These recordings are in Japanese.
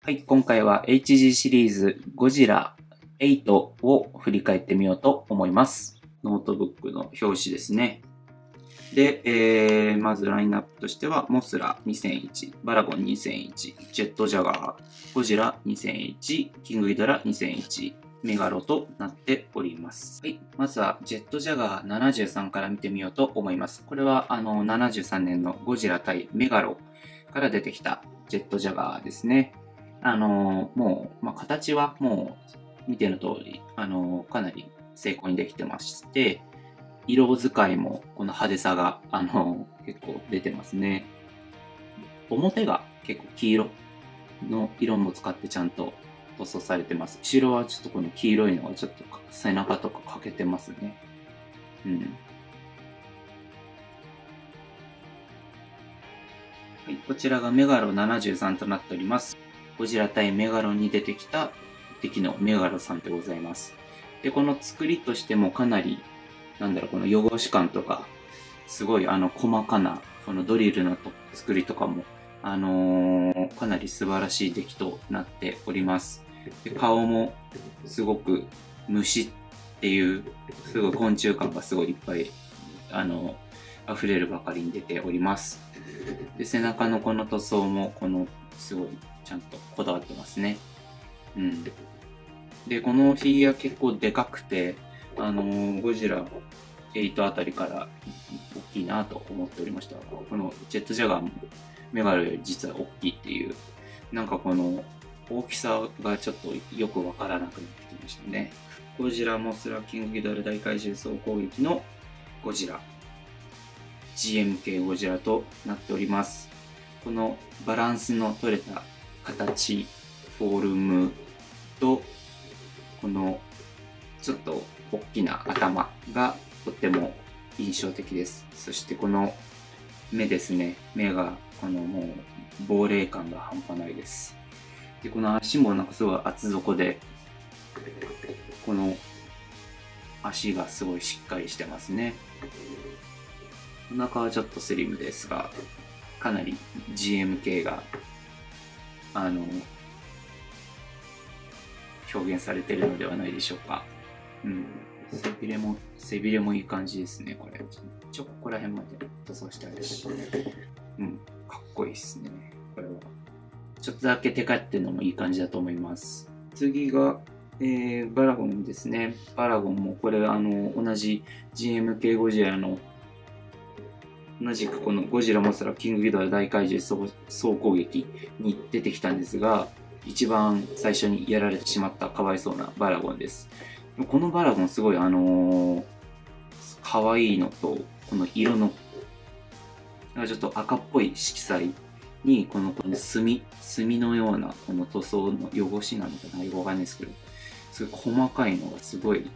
はい、今回は HG シリーズゴジラ8を振り返ってみようと思います。ノートブックの表紙ですね。で、まずラインナップとしては、モスラ2001、バラゴン2001、ジェットジャガー、ゴジラ2001、キングギドラ2001、メガロとなっております。はい。まずは、ジェットジャガー73から見てみようと思います。これは、73年のゴジラ対メガロから出てきたジェットジャガーですね。もう、形はもう、見ての通り、かなり精巧にできてまして、色使いも、この派手さが、結構出てますね。表が結構黄色の色も使ってちゃんと塗装されてます。後ろはちょっとこの黄色いのがちょっと背中とか欠けてますね。うん。はい、こちらがメガロ73となっております。ゴジラ対メガロに出てきた敵のメガロさんでございます。で、この作りとしてもかなり、この汚し感とか、すごい細かな、このドリルの作りとかも、かなり素晴らしい出来となっております。で、顔もすごく虫っていう、すごい昆虫感がすごいいっぱい、溢れるばかりに出ております。で、背中のこの塗装も、すごいちゃんとこだわってますね。うん。で、このフィギュア結構でかくて、ゴジラ8あたりから大きいなと思っておりました。このジェットジャガーもメガロより実は大きいっていう、なんかこの大きさがちょっとよくわからなくなってきましたね。ゴジラモスラキングギドラ大怪獣総攻撃のゴジラ。GM 系ゴジラとなっております。このバランスの取れた形、フォルムと、このちょっと大きな頭がとっても印象的です。そしてこの目ですね。目がもう亡霊感が半端ないです。で、この足もなんかすごい厚底で、この足がすごいしっかりしてますね。お腹はちょっとスリムですが、かなり GM 系が、表現されているのではないでしょうか。うん。背びれもいい感じですね、これ。ここら辺まで塗装してあるし。うん。かっこいいですね、これは。ちょっとだけテカってるのもいい感じだと思います。次が、バラゴンですね。バラゴンもこれ同じ GM 系ゴジラの同じくこのゴジラモスラキングギドラ大怪獣総攻撃に出てきたんですが、一番最初にやられてしまったかわいそうなバラゴンです。このバラゴンすごい可愛いのと、この色のちょっと赤っぽい色彩にこの墨のようなこの塗装の汚しなのかな、よくわかんないですけど、すごい細かいのがすごい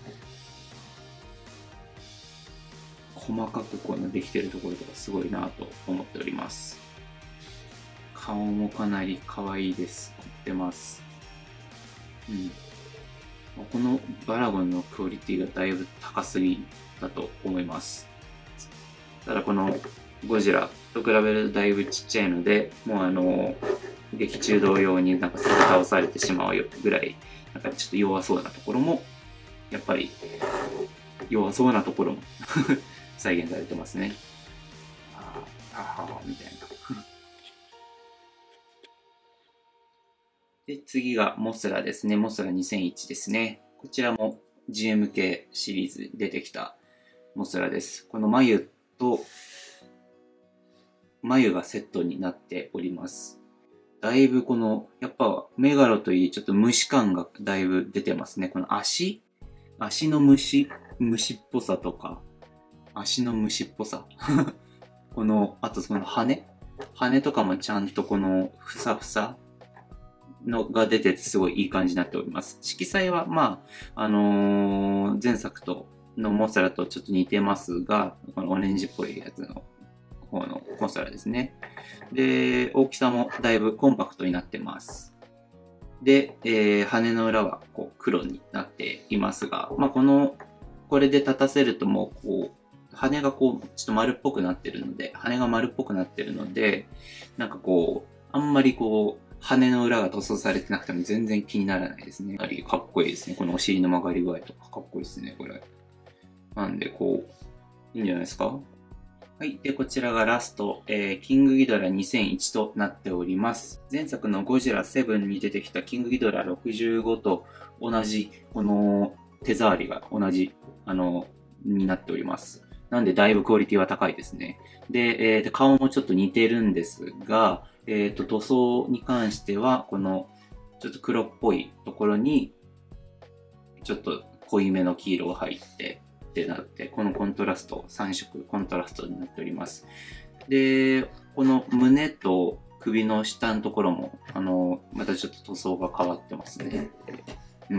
細かくできてるところとかすごいなと思っております。顔もかなり可愛いです。凝ってます。うん。このバラゴンのクオリティがだいぶ高すぎだと思います。ただこのゴジラと比べるとだいぶちっちゃいので、もう劇中同様になんかすぐ倒されてしまうぐらい、なんかちょっと弱そうなところも、やっぱり弱そうなところも再現されてますね。みたいな。で、次がモスラですね。モスラ2001ですね。こちらも GM 系シリーズに出てきたモスラです。この眉がセットになっております。だいぶやっぱメガロといい、ちょっと虫感がだいぶ出てますね。この足の虫っぽさとか、足の虫っぽさ。あとその羽とかもちゃんとふさふさが出ててすごいいい感じになっております。色彩は前作のモスラとちょっと似てますが、このオレンジっぽいやつの方のモスラですね。で、大きさもだいぶコンパクトになってます。で、羽の裏は黒になっていますが、これで立たせるともう羽がちょっと丸っぽくなってるので、なんかあんまり羽の裏が塗装されてなくても全然気にならないですね。かなりかっこいいですね。このお尻の曲がり具合とかかっこいいですね、これ。なんで、こう、いいんじゃないですか。はい。で、こちらがラスト、キングギドラ2001となっております。前作のゴジラ7に出てきたキングギドラ65と同じ、この手触りが同じ、になっております。なんで、だいぶクオリティは高いですね。で、顔もちょっと似てるんですが、塗装に関しては、この、ちょっと黒っぽいところに、ちょっと濃いめの黄色が入って、ってなって、このコントラスト、3色コントラストになっております。で、この胸と首の下のところも、またちょっと塗装が変わってますね。うん。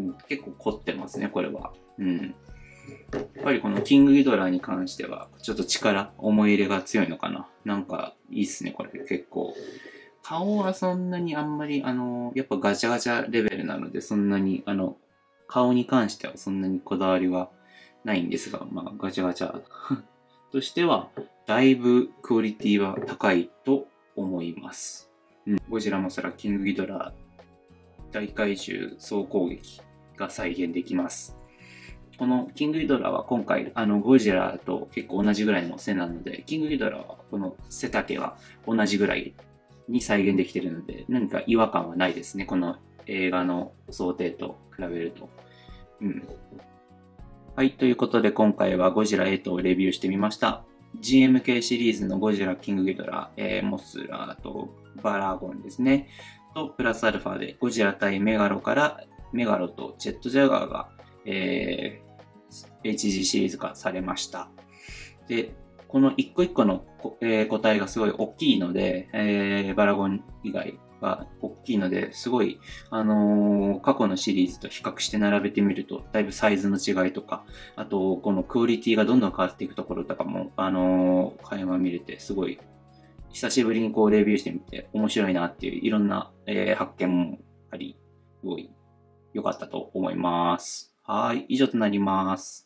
結構凝ってますね、これは。うん。やっぱりこのキングギドラに関しては、ちょっと思い入れが強いのかな。なんか、いいっすね、これ結構。顔はそんなにあんまり、やっぱガチャガチャレベルなので、そんなに、顔に関してはそんなにこだわりはないんですが、まあ、ガチャガチャとしては、だいぶクオリティは高いと思います。うん、ゴジラモスラキングギドラ大怪獣総攻撃が再現できます。このキングギドラは今回、ゴジラと結構同じぐらいの背なので、キングギドラはこの背丈は同じぐらいに再現できているので、何か違和感はないですね。この映画の想定と比べると。うん。はい。ということで今回はゴジラ8をレビューしてみました。GMK シリーズのゴジラ、キングギドラ、モスラとバラゴンですね。と、プラスアルファでゴジラ対メガロからメガロとジェットジャガーが、HG シリーズ化されました。で、この一個一個の、個体がすごい大きいので、バラゴン以外は大きいので、すごい、過去のシリーズと比較して並べてみると、だいぶサイズの違いとか、あと、このクオリティがどんどん変わっていくところとかも、垣間見れて、すごい、久しぶりにこうレビューしてみて、面白いなっていういろんな、発見もあり、すごい良かったと思います。はい、以上となります。